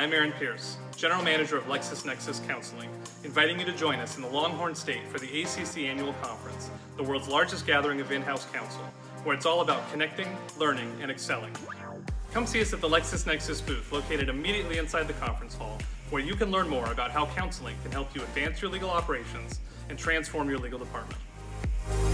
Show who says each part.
Speaker 1: I'm Aaron Pierce, General Manager of LexisNexis Counseling, inviting you to join us in the Longhorn State for the ACC Annual Conference, the world's largest gathering of in-house counsel, where it's all about connecting, learning, and excelling. Come see us at the LexisNexis booth located immediately inside the conference hall, where you can learn more about how counseling can help you advance your legal operations and transform your legal department.